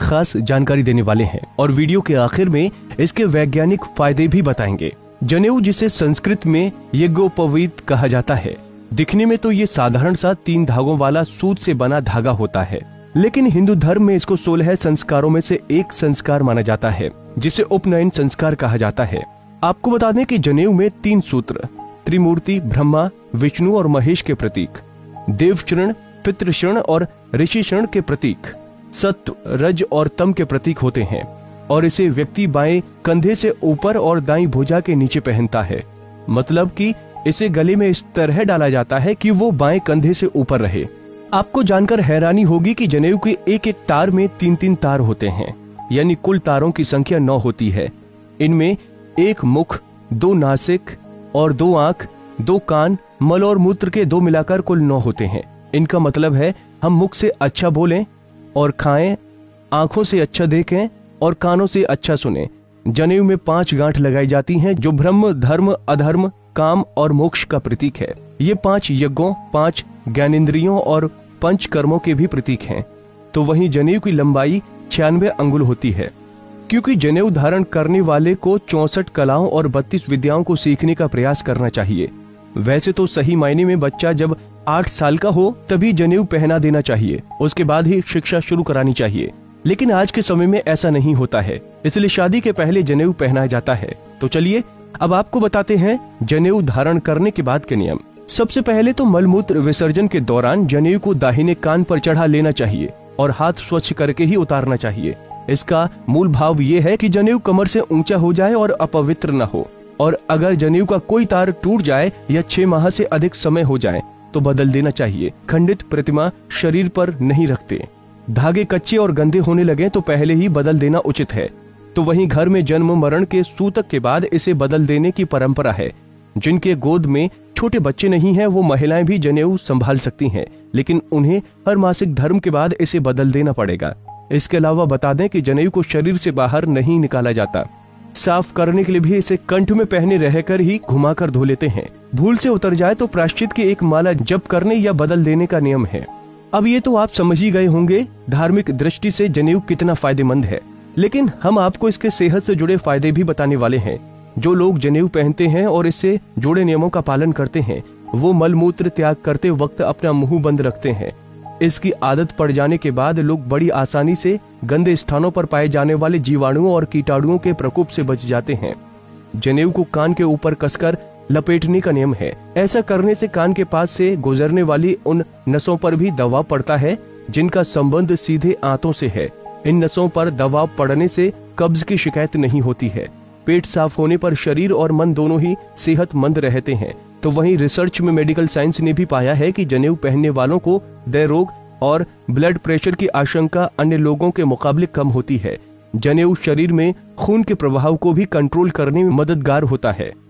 खास जानकारी देने वाले हैं और वीडियो के आखिर में इसके वैज्ञानिक फायदे भी बताएंगे। जनेऊ, जिसे संस्कृत में यज्ञोपवीत कहा जाता है, दिखने में तो ये साधारण सा 3 धागों वाला सूत से बना धागा होता है, लेकिन हिंदू धर्म में इसको 16 संस्कारों में से एक संस्कार माना जाता है, जिसे उपनयन संस्कार कहा जाता है। आपको बता दें कि जनेऊ में 3 सूत्र त्रिमूर्ति ब्रह्मा, विष्णु और महेश के प्रतीक, देवशरण, पितृशरण और ऋषिशरण के प्रतीक, सत्व, रज और तम के प्रतीक होते हैं और इसे व्यक्ति बाएं कंधे से ऊपर और दाईं भुजा के नीचे पहनता है। मतलब कि इसे गले में इस तरह डाला जाता है कि वो बाएं कंधे से ऊपर रहे। आपको जानकर हैरानी होगी कि जनेऊ के एक एक तार में 3-3 तार होते हैं, यानी कुल तारों की संख्या 9 होती है। इनमें 1 मुख, 2 नासिक और 2 आंख, 2 कान, मल और मूत्र के 2 मिलाकर कुल 9 होते हैं। इनका मतलब है हम मुख से अच्छा बोलें और खाएं, आंखों से अच्छा देखें और कानों से अच्छा सुने। जनेऊ में 5 गांठ लगाई जाती हैं जो ब्रह्म, धर्म, अधर्म, काम और मोक्ष का प्रतीक है। ये 5 यज्ञों, 5 ज्ञानेंद्रियों और 5 कर्मों के भी प्रतीक हैं। तो वहीं जनेऊ की लंबाई 96 अंगुल होती है, क्योंकि जनेऊ धारण करने वाले को 64 कलाओं और 32 विद्याओं को सीखने का प्रयास करना चाहिए। वैसे तो सही मायने में बच्चा जब 8 साल का हो तभी जनेऊ पहना देना चाहिए, उसके बाद ही शिक्षा शुरू करानी चाहिए। लेकिन आज के समय में ऐसा नहीं होता है, इसलिए शादी के पहले जनेऊ पहनाया जाता है। तो चलिए अब आपको बताते हैं जनेऊ धारण करने के बाद के नियम। सबसे पहले तो मलमूत्र विसर्जन के दौरान जनेऊ को दाहिने कान पर चढ़ा लेना चाहिए और हाथ स्वच्छ करके ही उतारना चाहिए। इसका मूल भाव ये है कि जनेऊ कमर से ऊंचा हो जाए और अपवित्र न हो, और अगर जनेऊ का कोई तार टूट जाए या 6 माह से अधिक समय हो जाए तो बदल देना चाहिए। खंडित प्रतिमा शरीर पर नहीं रखते। धागे कच्चे और गंदे होने लगे तो पहले ही बदल देना उचित है। तो वहीं घर में जन्म मरण के सूतक के बाद इसे बदल देने की परंपरा है। जिनके गोद में छोटे बच्चे नहीं हैं वो महिलाएं भी जनेऊ संभाल सकती हैं, लेकिन उन्हें हर मासिक धर्म के बाद इसे बदल देना पड़ेगा। इसके अलावा बता दें कि जनेऊ को शरीर से बाहर नहीं निकाला जाता। साफ करने के लिए भी इसे कंठ में पहने रहकर ही घुमाकर धो लेते हैं। भूल से उतर जाए तो प्रायश्चित की एक माला जप करने या बदल देने का नियम है। अब ये तो आप समझ ही गए होंगे धार्मिक दृष्टि से जनेऊ कितना फायदेमंद है, लेकिन हम आपको इसके सेहत से जुड़े फायदे भी बताने वाले हैं। जो लोग जनेऊ पहनते हैं और इससे जुड़े नियमों का पालन करते हैं वो मलमूत्र त्याग करते वक्त अपना मुंह बंद रखते हैं। इसकी आदत पड़ जाने के बाद लोग बड़ी आसानी से गंदे स्थानों पर पाए जाने वाले जीवाणुओं और कीटाणुओं के प्रकोप से बच जाते हैं। जनेऊ को कान के ऊपर कसकर लपेटने का नियम है। ऐसा करने से कान के पास से गुजरने वाली उन नसों पर भी दबाव पड़ता है जिनका संबंध सीधे आंतों से है। इन नसों पर दबाव पड़ने से कब्ज की शिकायत नहीं होती है। पेट साफ होने पर शरीर और मन दोनों ही सेहतमंद रहते हैं। तो वहीं रिसर्च में मेडिकल साइंस ने भी पाया है कि जनेऊ पहनने वालों को हृदय रोग और ब्लड प्रेशर की आशंका अन्य लोगों के मुकाबले कम होती है। जनेऊ शरीर में खून के प्रवाह को भी कंट्रोल करने में मददगार होता है।